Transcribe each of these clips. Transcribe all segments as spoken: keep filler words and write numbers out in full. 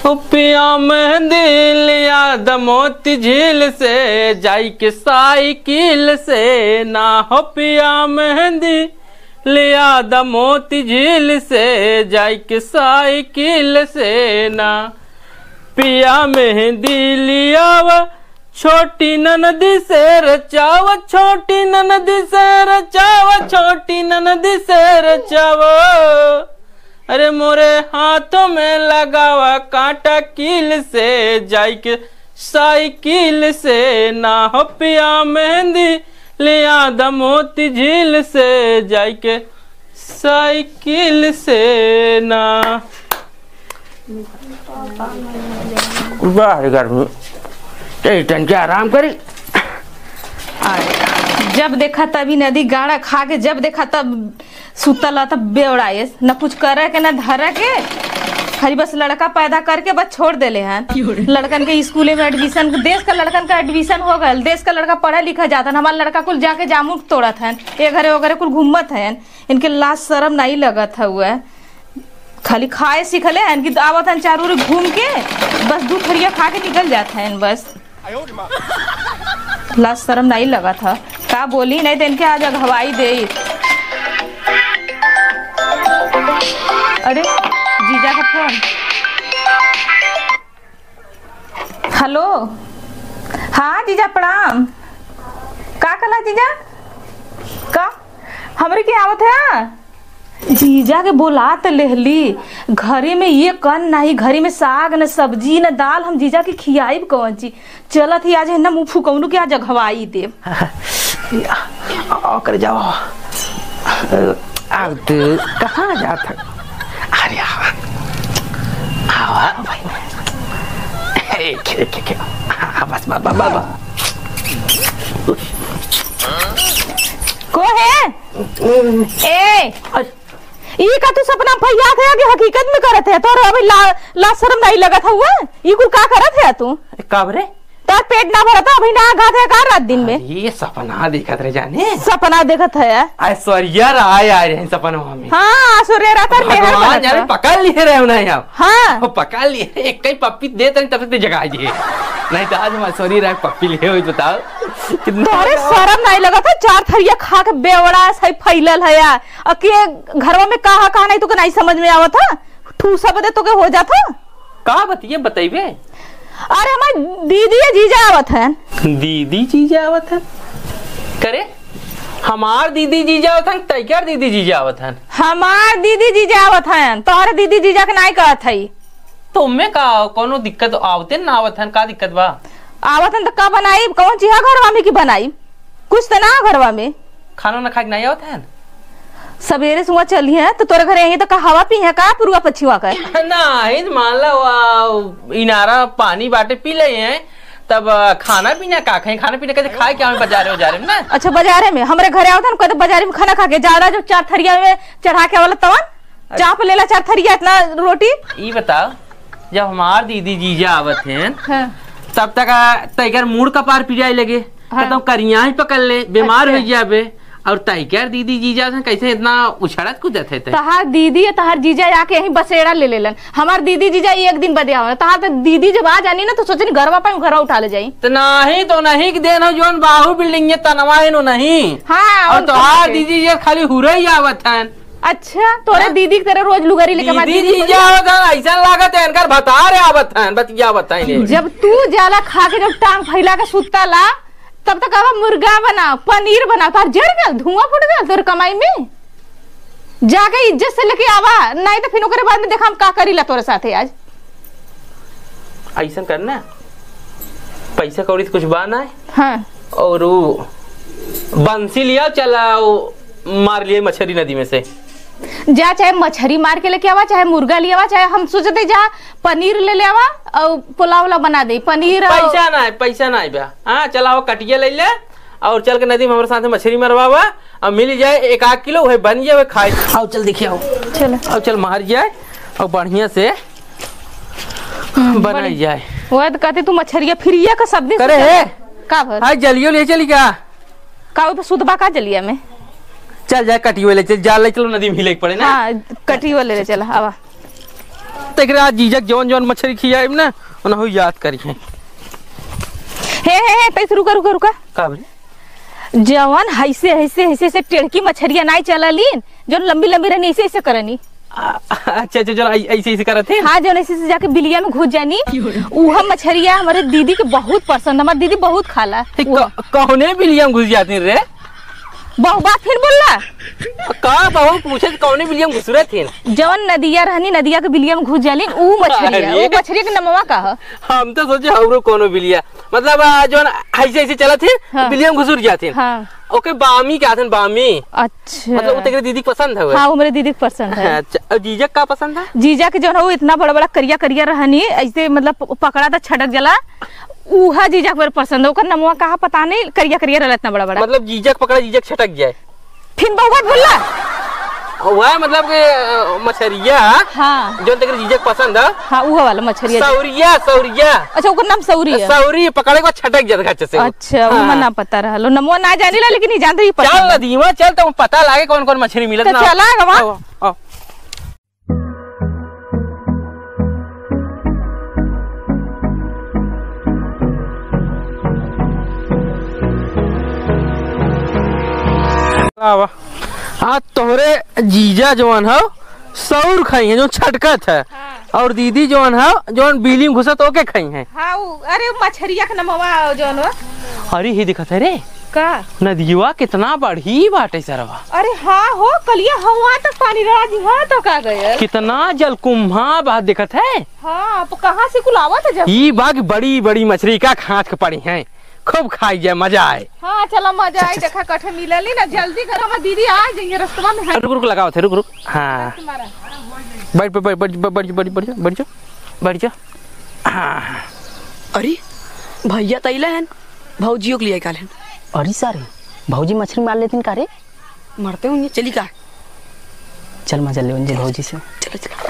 पिया मेहंदी लिया दमोती झील से जाई के साइकिल से ना हो पिया मेहंदी लिया दमोती झील से जाई के साइकिल से ना पिया मेहंदी लिया व छोटी ननदी से रचाव छोटी ननदी से रचाव छोटी ननदी से रचाव अरे मोरे हाथों में लगावा कांटा कील से जाई के साइकिल से ना हो पिया मेहंदी लिया दमोती झील से जाई के साइकिल से ना। बाहर गर्मी टन के आराम करी। जब देखा तभी नदी गाड़ा खा के जब देखा तब सुतल तब बेवड़ाए न कुछ करे के न धरे के खाली बस लड़का पैदा करके बस छोड़ देले हैं। लड़कन के स्कूल में एडमिशन देश का लड़कन का एडमिशन हो गया। देश का लड़का पढ़ा लिखा जाता है। हमारा लड़का कुल जाके जामुन तोड़त है ये घरे वगैरह कुल घूमत है। इनके लाज शर्म नहीं लगत है हुआ खाली खाए सीखले हैं कि आवत है चारों घूम के बस दो थरिया खा के निकल जाते हैं बस। लाज शर्म नहीं लगा था का बोली नहीं तो इनके आज हवाई दे। अरे जीजा का फोन। हेलो हाँ जीजा प्रणाम। का कला जीजा का हमरे की आवत है जीजा के बोला तो लेहली घरे में ये कन नहीं घरे में साग न सब्जी न दाल हम जीजा के खियाई कौन ची चलत ही आज है ना मुँह फुकौनू के आज अगवाई दे कर जाओ अब तो कहाँ जाता अरे आवा आवा भाई खे खे खे बस बस बस बस को है ए ये का तू सपना भैया थे कि हकीकत में करत है तो अभी ला, ला शर्म नहीं लगत हुआ ये कुल का करत है तू काबरे तार पेट ना भरता अभी ना गात है का रात दिन में ये सपना देखत रहे जाने सपना देखत है ऐश्वर्या राय आ रहे हैं सपना में। हाँ ऐश्वर्या राय तर भगवान जाने पकड़ लिए रहे ना यहाँ। हाँ वो पकड़ लिए एक कई पप्पी दे तक तब तक जगा दिए नहीं तो आज हम ऐश्वर्या राय पप्पी लिए हुई बताओ तोरे शर्म नहीं लगा था चार थरिया खा के बेवड़ा सही फैलल है यार अके घरवा में कहा कहा नहीं तो नहीं समझ में आवा था ठूसा बदे तो के हो जाता का बतिए बताइए। अरे हमारी दीदी जीजा आवत है। दीदी जीजा आवत है करे हमार दीदी जीजा आवत है तैयार दीदी जीजा आवत है हमार दीदी जीजा आवत है तोहरे दीदी जीजा के नहीं कहत है तो मैं का कोनो दिक्कत आवते ना आवत है का दिक्कत बा आवत है तो का बनाई कौन चीज घरवा में की बनाई कुछ तो ना घरवा में खाना ना खा के नहीं आवत है सवेरे सुबह चली है तो तोरे घरे यही तो का हवा पी है का पुरुआ पछुआ का नहीं मान लो इनारा पानी बाटे पी ले हैं तब खाना पीना का खाए खाना पीना कैसे खाए क्या बाजारे बाजारे में ना। अच्छा बाजारे में हमारे घरे आवता ना कहते बाजारे में खाना खा के ज्यादा जो चार थरिया में चढ़ा के वाला तवन चाप ले ला चार थरिया इतना रोटी। ये बताओ जब हमार दीदी जीजा आवत हैं तब तक तैयार मूड का पार पी जाए लगे तो करिया ही पकड़ ले बीमार हो जाबे और तैयार दीदी जीजा से कैसे इतना उछड़त कूदत है तहार दीदी तहार जीजा आके यहीं बसेड़ा ले लेलन हमार दीदी जीजा एक दिन बदे आवे तहार तो दीदी जब आ जानी ना तो सोचनी घरवा पे घरवा उठा ले जाई तो नहीं तो नहीं कि देन जोन बाहु बिल्डिंग ये तनवा है नो नहीं। हां और तहार दीदी ये खाली हुरे ही आवत है। अच्छा तोरे दीदी की तरह रोज लुगारी लेके दीदी जीजा आवत है ऐसा लागत है इनकर बता रे आवत है बतिया बताइए जब तू जाला खा के जब टांग फैला के सुत्ता ला तब तक अब मुर्गा बना पनीर बना तार जड़ गया धुआं फुट गया तोर कमाई में जाके इज्जत से लेके आवा नहीं तो फिर ओकरे बाद में देखा हम का करी ला तोरे साथे आज ऐसा करना पैसा कौड़ी कुछ बाना है। हाँ और वो बंसी लिया चला मार लिए मछली नदी में से जा चाहे मछली मार के लेके आवा चाहे मुर्गा ले आवा चाहे हम सोचते जा पनीर ले ले आवा और पुलाव ला बना दे पनीर पैसा ना है पैसा ना है बा हाँ चला वो कटिया ले ले और चल के नदी में हमारे साथ मछली मरवावा और मिल जाए एक आध किलो वही बन जाए खाए आओ चल देखिए आओ चल आओ चल मार जाए और बढ़िया से बनाई जाए वो तो कहते तू मछलिया फिरिया का सब्जी करे है का भर हां जलियो ले चली का का पे सुतबा का जलिया में चल जाए कटियो ले चल जाल ले चलो नदी में हिले पड़े ना। हां कटियो ले चल आवा तो देख रहे आज जीजक जवन जवन मछली खियाई ना उन्हें याद करिए। हे हे हे तैस रुका रुका रुका का बोले जवन हैसे हैसे हैसे से टेढ़की मछरिया नहीं चललीन जो लंबी लंबी रहनी ऐसे ऐसे करनी। अच्छा अच्छा चलो ऐसे ऐसे करत है। हाँ जो ऐसे से जाके बिलिया में घुस जानी उहा मछरिया हमारे दीदी के बहुत पसंद, हमारी दीदी बहुत खाला। कौने बिलिया में घुस जाती रे? बहु बात फिर बोलला का बहु पूछे कौने बिलिया में घुस रहे थे? जवन नदिया रहनी नदिया के बिलिया में घुस जाली ऊ मछरिया, ऊ मछरिया के नमवा का है? हम तो सोचे हमरो कोनो बिलिया मतलब जवन ऐसे ऐसे चलत है। हाँ। बिलिया में घुस जाते हैं। हाँ। ओके बामी क्या थे बामी? अच्छा मतलब वो तेरे दीदी पसंद है? हाँ वो मेरे दीदी को पसंद है। अच्छा जीजा का पसंद है? जीजा के जो है वो इतना बड़ा बड़ा करिया करिया रहनी ऐसे मतलब पकड़ा था छटक जला उहा जीजा को पसंद है। ओकर नमवा कहा पता नहीं करिया करिया रहला इतना बड़ा बड़ा मतलब जीजा पकड़ा जीजा छटक जाए फिर बहुत बोलला वह मतलब के मछरिया। हाँ जो तेरे जीजा पसंद है। हाँ वो वाला मछरिया सौरिया सौरिया। अच्छा ओकर नाम सौरी है? सौरी पकड़े के बाद छटक जाता अच्छे से। अच्छा वो मना पता रहलो नमवा ना जाने ला लेकिन नहीं जानते ही पता। चल नदीमा चल तो पता लागे कौन कौन मछली मिलत ना। चला गवा हाँ तोहरे जीजा जवान हो सौर खाई है जो छटकत है। हाँ। और दीदी जवान है जो बिली में घुसत ओके खाई है। हाँ अरे मछरिया का नमवा जवान अरे ही दिखत है रे का नदिया कितना बढ़ी बाटे सरवा। अरे हाँ हो कलिया हवा तक पानी रहा जी। हाँ तो का गए कितना जल कुम्हा बात दिखत है। हाँ तो कहाँ से कुलावा था जब ये बाग बड़ी बड़ी मछली का खाँच के पड़ी है खूब खाई जाए मजा आए। हाँ चलो मजा आए देखा कठे मिलली ना जल्दी करो हमारी दीदी आ जाएंगे रास्ता में। रुक रुक लगाओ थे रुक रुक। हाँ बैठ बैठ बैठ बैठ बैठ बैठ बैठ जा बैठ जा। हाँ अरे भैया तैला है भौजियों के लिए काल है। अरे सारे भौजी मछली मार लेती का रे? मरते होंगे चली का चल मजा ले उनजे भौजी से। चलो चलो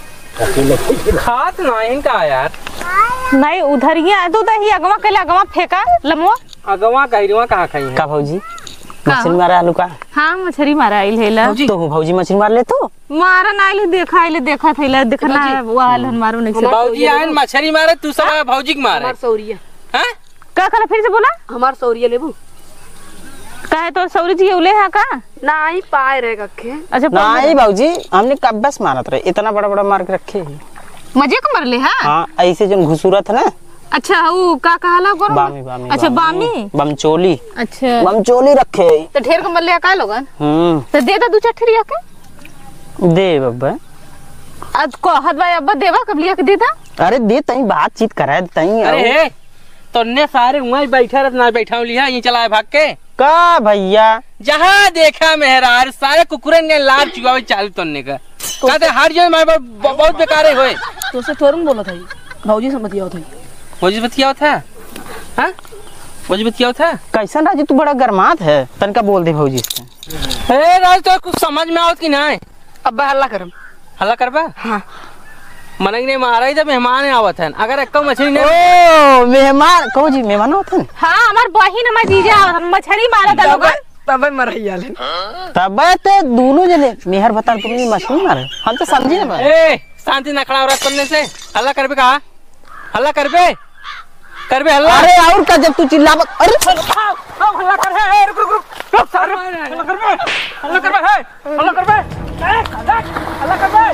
खात ना इनका यार नहीं उधर ही आ तो ही अगवा केला अगवा फेंका लमवा अगवा कहिरवा कहां खाई है का भौजी मछली मारा आलू का? हाँ मछली मारा आइल हेला तो भौजी मछली मार ले तो मारा ना आइल देखा आइल देखा थैला देखना वो आल मारो नहीं से भौजी आइन मछली मारे तू सब भौजी के मारे। हमार सौरिया हैं का कला फिर से बोला हमार सौरिया लेबू काहे तो सौरी जी उले है का नहीं पाए रे कखे। अच्छा नहीं भौजी हमने कब बस मारत रहे इतना बड़ा बड़ा मार के रखे मजे को मर ले। हाँ हाँ ऐसे जो घुसूरत है ना। अच्छा वो का कहला गोरो बामी बामी अच्छा बामी बमचोली। अच्छा बमचोली रखे तो ढेर को मर ले का लोगन। हम्म तो दे दे दो चठरिया के दे बब्बा आज को हद भाई अब्बा देवा कब लिया के दे दा। अरे दे तई बातचीत कराए तई। अरे तोने सारे वहीं बैठा रह ना बैठा लिया ये चलाए भाग के का भैया जहाँ देखा मेहरार सारे कुकुरन के लार चुकावे चालू तोने का कहते हर जो मैं बहुत बेकार होए तो से थोरम बोला था भौजी से बतियाओ था भौजी बतियाओ था। हां भौजी बतियाओ था कैसा राजू तू बड़ा गरमात है तनका बोल दे भौजी से। ए राज तो कुछ समझ में आवत कि नहीं? अब्बा हल्ला करम हल्ला करबा? हां मनक ने मारा जब मेहमान आवत है अगर एक मछली ने ओ मेहमान कहो जी मेहमान आवत है। हां हमार बहिन हमार जीजा आवत मछली मारा था लोग तब मरैया ले तब ते दोनों जने मेहर बता तुमने मछली मारे हम तो समझी ना। ए शांति ना खड़ा हो रहा करने से हल्ला करबे कहा हल्ला करबे करबे हल्ला। अरे और का जब तू चिल्लावत अरे हल्ला कर है रुक रुक रुक सारे हल्ला करबे हल्ला करबे है हल्ला करबे हल्ला करबे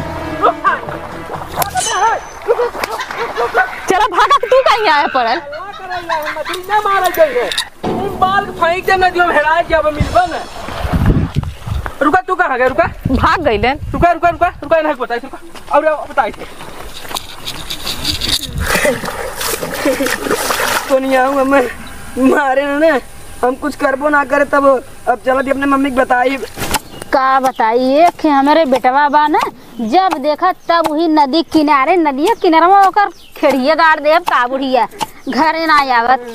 चलो भागा तू कहीं आया पड़ल मछली ना मारा जाए बाल फेंक दे नदियों में हेरा जब मिलबा ना। रुका तू कहां गया रुका भाग गइले रुका रुका रुका रुका नहीं पता रुका और बताई थे कोनिया हूं मैं मारे ना हम कुछ करबो ना करे तब अब चला दी अपने मम्मी को बताई का बताइए कि हमारे बेटवा बा ना जब देखा तब वही नदी किनारे नदिया किनारे में होकर खेड़िए गाड़ दे का बुढ़िया घरे ना आवत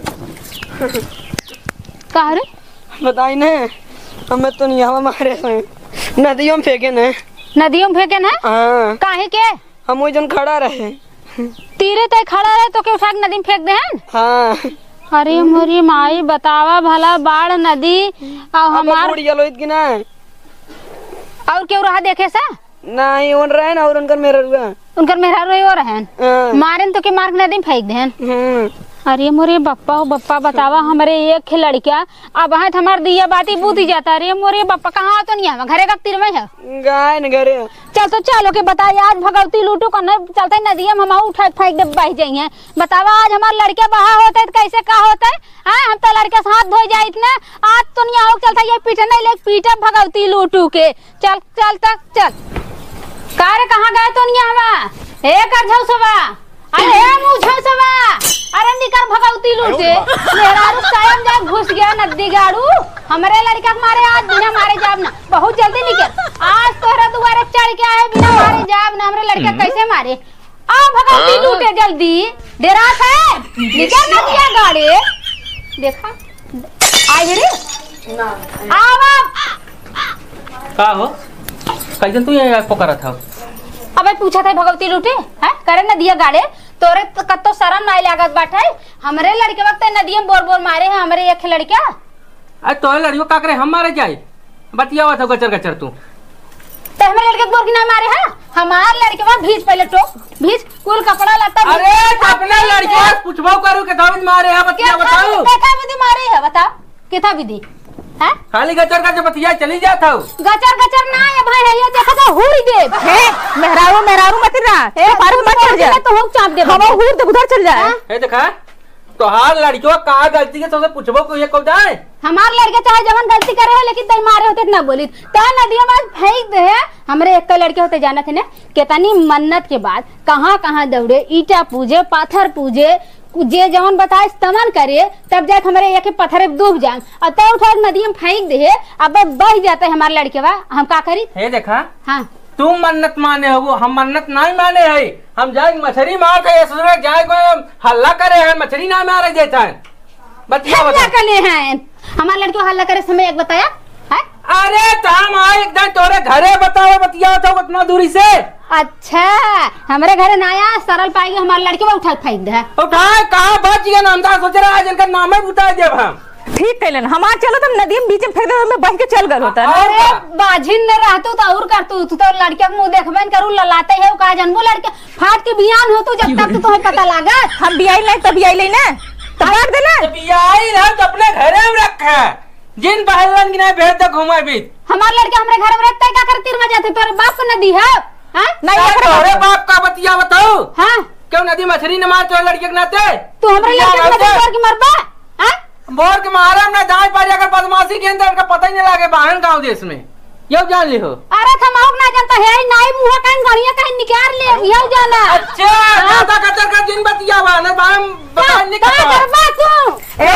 का रे बताई ना हमें तो नहीं हवा मारे नदियों में फेंके ना नदियों में फेंके ना। हाँ काहे के हम वही जन खड़ा रहे तीरे तय खड़ा रहे तो के उठा के नदी में फेंक दे हैं। हाँ अरे मोरी माई बतावा भला बाढ़ नदी और हमार बुढ़िया लोहित की ना और क्यों रहा देखे सा नहीं ओन रहे ना और उनका मेरा रुआ उनकर मेहरा रोई हो रहन हाँ। मारन तो के मार्ग नदी में फेंक देहन। हम्म। अरे मोरे बप्पा हो बप्पा बतावा हमारे एक खे लड़किया अब है हमार दिया बाती बूती जाता। अरे मोरे बप्पा कहाँ तो नहीं है घरे का तीर में है गाय न घरे। चल तो चलो के बताइए आज भगवती लूटू करने चलते नदी में हम उठा फेंक दे बह जाइए। बतावा आज हमार लड़के बहा होते है कैसे का होता है? हाँ हम तो लड़के हाथ धो जाए इतना आज तो नहीं आओ चलता ये पीटे नहीं ले पीटा भगवती लूटू के। चल चल तक चल कार कहाँ गए तो नहीं हवा ए कर जाओ सवा अरे मुझे सवा अरे निकर भगवती लूटे मेरा रुक टाइम जा घुस गया नदी गाड़ू हमारे लड़का मारे आज बिना मारे जाब ना बहुत जल्दी निकल आज तोहरा दोबारा चढ़ के आए बिना मारे जाब ना हमारे लड़का कैसे मारे आ भगवती लूटे जल्दी डेरा है निकल ना दिया गाड़ी देखा आई रे आवा का हो कैसे तू यहाँ पुकारा था? अबे पूछा था भगवती लूटे है करे न दिया गाड़े तोरे तो कत्तो शरम नहीं लागत बाटे हमरे लड़के वक्त नदी में बोर बोर मारे हैं हमरे एक लड़का। अरे तो लड़कियों का करे हम मारे जाए बतिया हुआ था गचर गचर तू तो हमारे लड़के बोर की ना मारे हैं हमार लड़के वहाँ भीज पहले टोक भीज कुल कपड़ा लता। अरे अपने लड़के पूछबो करू के दाविद मारे है बतिया बताओ कैसा विधि मारे है बताओ कितना विधि है खाली गचर का जब बतिया चली जाता हूँ गचर गचर ना है भाई है ये देखो तो हुई दे हे मेहरारू मेहरारू मत ना ए बारू मत चल जा तो हम चाप दे हम हुर तो उधर चल जाए। है देखा तो हार लड़कियों का गलती के तुमसे पूछबो को ये कब जाए हमार लड़के चाहे जवन गलती करे है लेकिन तई मारे होते ना बोली तो नदियों में फेंक दे हमरे एक लड़के होते जाना थे ना कितनी मन्नत के बाद कहाँ कहाँ दौड़े ईटा पूजे पाथर पूजे जे जवन बताए तमन करे तब जाके हमारे एक पत्थर डूब जाए और तब उठा नदी में फेंक दे अब बह जाते है हमारे लड़के बा हम का करी है देखा हाँ तुम मन्नत माने हो हम मन्नत नहीं माने है हम जाए मछली मार के ससुर जाए हल्ला करे है मछली ना मारे देता है बतिया हल्ला करने हैं हमारे लड़के को हल्ला करे समय एक बताया है? अरे तो हम आए एकदम तोरे घरे बताओ बतिया था उतना दूरी से। अच्छा हमारे घर नया सरल पाएगी हमारे लड़के में उठा फेंक दे उठाए कहाँ बच गया नामदार सोच रहा है जिनका नाम है बताए जब हम ठीक कैलन हमार चलो तुम नदी में बीच में फेंक दे में बह के चल गल होता है। अरे बाजिन न रहतू तो और करतू तू तो लड़के के मुंह देखबे करू ललाते है का जानबो लड़के फाट के बियान हो तू जब तक तो तुम्हें पता लागत हम बियाई नहीं तब बियाई ले ना तब बांट देना जब यही हम तो अपने घरे में रखा है जिन पहलवान की नहीं भेज तक घुमाए भी हमारे लड़के हमारे घर में रहते क्या करती में जाते तोरे बाप को नदी है नहीं तोरे बाप का बतिया बताओ हाँ क्यों नदी मछली न मार तो लड़के के नाते तू हमारे लड़के की मरबा बोर के मारा ना दांत पारी अगर बदमाशी के अंदर का पता ही नहीं लगे बाहर गांव देश में ये जान ली हो। अरे थमाओ ना जानता है नाई मुंह कहीं गाड़ियां कहीं निकाल ले ये जाना। अच्छा दादा कतर का दिन बतिया हुआ ना बाहर बाहर निकल क्या करबा तू ए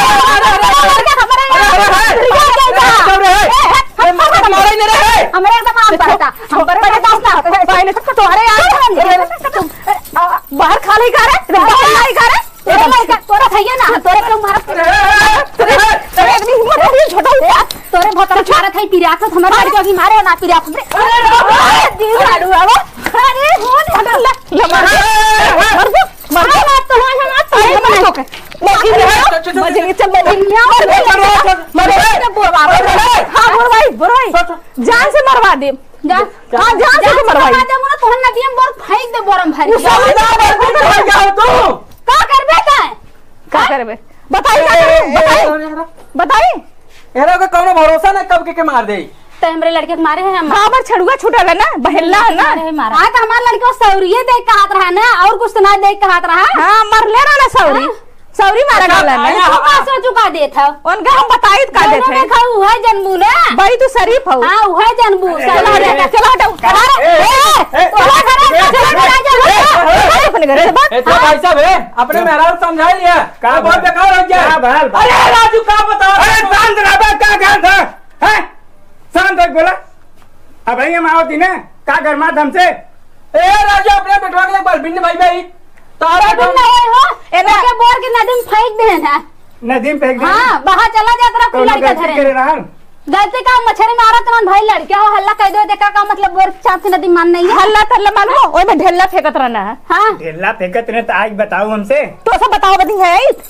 हमारे मारे नहीं रहे हमारे एकदम आम पड़ता हम पर बड़े दास ना पहले तक तुम्हारे यार बाहर खा ले कर बाहर नहीं कर तोरा भैया ना तोरे को मारा तोरे आदमी हिम्मत है छोटा हुआ तोरे भतर मारा था पिरात हमारे लड़के की मारे ना पिरात अरे दी लाडू आवो अरे होन हटला मर मर मत तो हम मत तो मजे चल मरे हां बोल भाई बोल भाई जान से मरवा दे जा हां जान से मरवा दे ना तो नदी में बोर फेंक दे बोरम भरी जाओ तू का करबे का का करबे बताइए बताइए बताइए एरा का कोनो भरोसा ना कब के के मार दे तो हमरे लड़के के मारे हैं हम बाबर छड़ुआ छूटल ना बहल्ला ना हां तो हमारे लड़के को सौरिये देख के हाथ रहा ना और कुछ ना देख के हाथ रहा हां मर ले रहा ना सौरी सौरी मारा गला ना का सो चुका देत है उनका हम बताई का देत है खाऊ है जनबू ना भाई तू शरीफ हो हां वो है जनबू चला रे चला हटाओ ए तोरा घर चला जा अपने घर से बात ए तो भाई साहब है अपने मेहरा समझा लिया का बहुत बेकार हो गया अरे राजू का बता अरे शांत रहा का कर था है शांत रह बोला अब ये मावती ने का कर मात हमसे ए राजू अपने बेटवा के बलबिन भाई भाई तारा तुम नहीं हो एने के बोर के नदी में फेंक दे ना नदी में फेंक दे हां बाहर चला जा तेरा कोई लड़का करे धरे रहा गलती का मछली मारा तमन भाई लड़का हो हल्ला कह दो देखा का मतलब बोर चाप से नदी मान नहीं है हल्ला तल्ला मालूम ओए में ढेला फेंकत रहना है हां ढेला फेंकत ने तो आज बताओ हमसे तो सब बताओ बदी है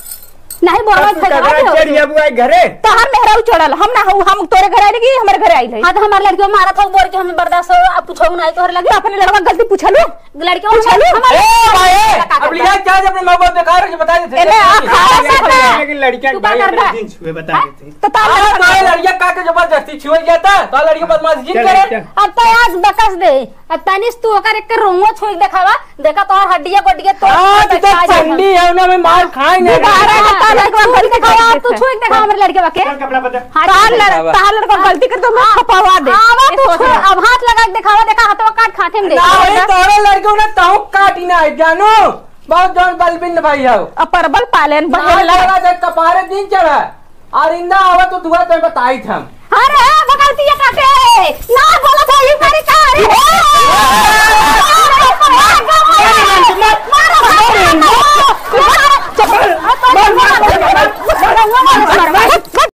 नहीं बोलवा चढ़िया बुआई घरे तो हम मेहराऊ चढ़ल हम ना हूँ हम तोरे घर आएगी हमारे घर आई है। हाँ तो हमारे लड़कियों मारा था बोल के हमें बर्दाश्त हो अब पूछो नहीं तो लगे अपने लड़का गलती पूछा लो लड़कियों अब लिया क्या अपने माँ बाप बेकार है बता देते लेकिन लड़कियां जींस छुए बता देते तो तार लड़कियां का के जबरदस्ती छुए जाता तो लड़की बदमाश जिन करे। अब तो आज बकस दे अब तनिस तू ओकर एक रोंगो छोड़ देखावा देखा तो हड्डियां गोड्डियां तो ठंडी है ना मैं मार खाई नहीं तू छोड़ देखा हमारे लड़के बाके कपड़ा बता तार लड़का गलती कर तो मैं खपावा दे अब हाथ लगा के दिखावा देखा हाथवा काट खाते में ना तोरे लड़के ने ताऊ काटी ना जानू बहुत जौन बलबिन भाई है अब परबल पालन बहन लगा दे कपारे दिन चढ़ा आरिंदा आवा तो दुआ तो बताई था। अरे बगलती ये काटे ना बोला था ये मेरी कार